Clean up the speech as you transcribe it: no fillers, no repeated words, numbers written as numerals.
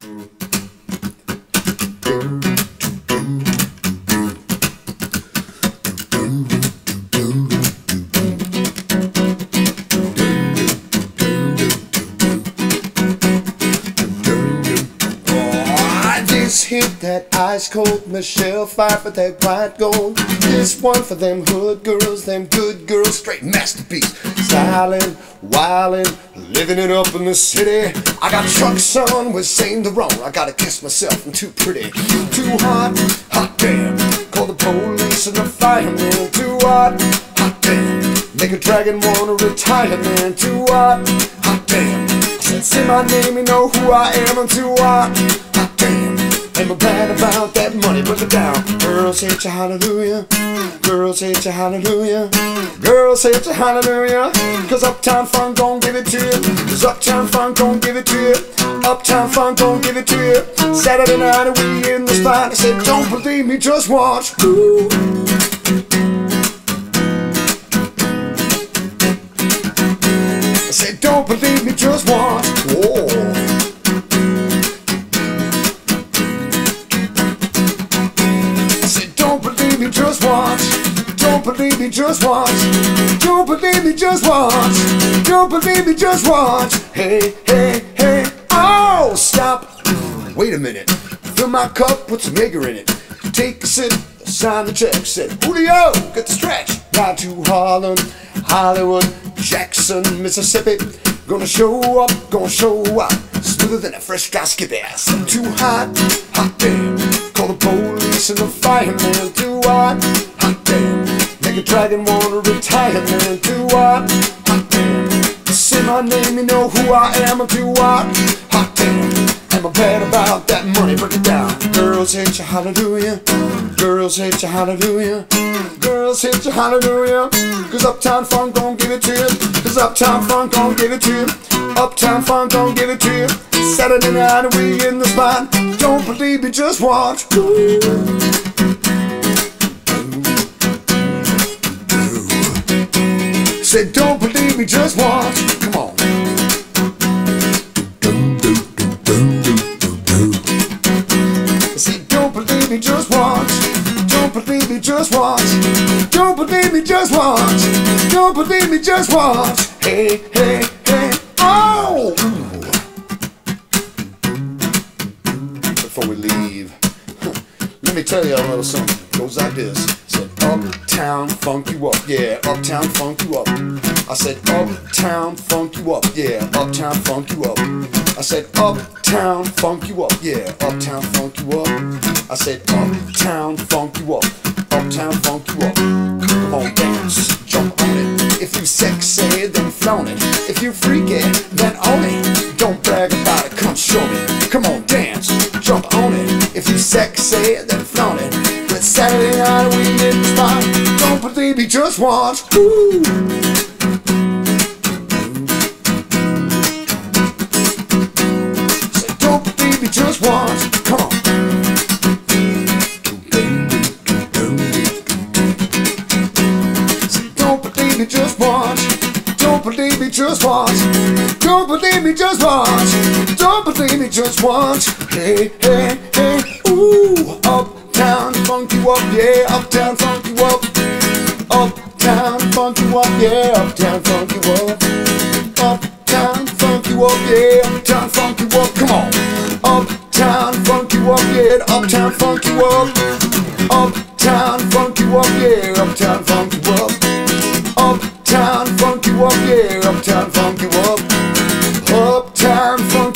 Hit that ice cold Michelle Pfeiffer, that white gold. This one for them hood girls, them good girls, straight masterpiece. Styling, wildin', living it up in the city. I got trucks on with saying the wrong. I gotta kiss myself, I'm too pretty. Too hot, hot damn. Call the police and the fireman. Too hot, hot damn. Make a dragon wanna retire, man. Too hot, hot damn. I said, say my name, you know who I am. I'm too hot, hot damn. I'm bad about that money, break it down. Girls hate you, hallelujah. Girls hate you, hallelujah. Girls hate you, hallelujah. Cause Uptown Funk gon' give it to you. Cause Uptown Funk gon' give it to you. Uptown Funk gon' give it to you. Saturday night and we in the spot. I said, don't believe me, just watch. Ooh. I said, don't believe me, just watch. Whoa. Just watch, don't believe me, just watch. Don't believe me, just watch. Don't believe me, just watch. Hey, hey, hey, oh, stop. Wait a minute, fill my cup, put some Jaeger in it. Take a sip, sign the check, said Julio, get the stretch. Ride to Harlem, Hollywood, Jackson, Mississippi. Gonna show up, gonna show out. Smoother than a fresh guy skip ass. Too hot, hot damn. Call the police and the fireman. Too hot, hot damn. Make a dragon wanna retire, man. Too hot, hot damn. Say my name, you know who I am. I'm too hot, hot damn. I'm bad about that money, break it down. Girls hate you, hallelujah. Girls hate you, hallelujah. Girls hate you, hallelujah. Cause Uptown Funk gon' give it to you. Cause Uptown Funk gon' give it to you. Uptown Funk gon' give it to you. Saturday night and we in the spot. Don't believe me, just watch. Ooh. Say don't believe me, just watch. Come on. Say don't believe me, just watch. Don't believe me, just watch. Don't believe me, just watch. Don't believe me, just watch. Hey, hey, hey, oh! Before we leave, let me tell you a little something. Goes like this. Said Uptown Funk you up, yeah. Uptown Funk you up. I said Uptown Funk you up, yeah. Uptown Funk you up. I said Uptown Funk you up, yeah. Uptown Funk you up. I said Uptown Funk you up. Uptown Funk you up. Come on, dance, jump on it. If you sexy, then flaunt it. If you freaky, then own it. Don't brag about it, come show me. Come on, dance, jump on it. If you sexy, then flaunt it. But Saturday night we in the spot. Don't believe me, just watch. Ooh. Say don't believe me, just watch. Come on. Just watch. Don't believe me, just watch. Don't believe me, just watch. Don't believe me, just watch. Hey, hey, hey, ooh. Uptown Funk you up, yeah. Uptown Funk you up. Uptown Funk you up, yeah. Uptown Funk you up. Uptown Funk you up, yeah. Uptown Funk you up. Come on. Uptown Funk you up, yeah. Uptown Funk you up. Uptown Funk you up, yeah. Uptown Funk you up. Uptown Funk you up, yeah. Uptown Funk you up. Uptown Funk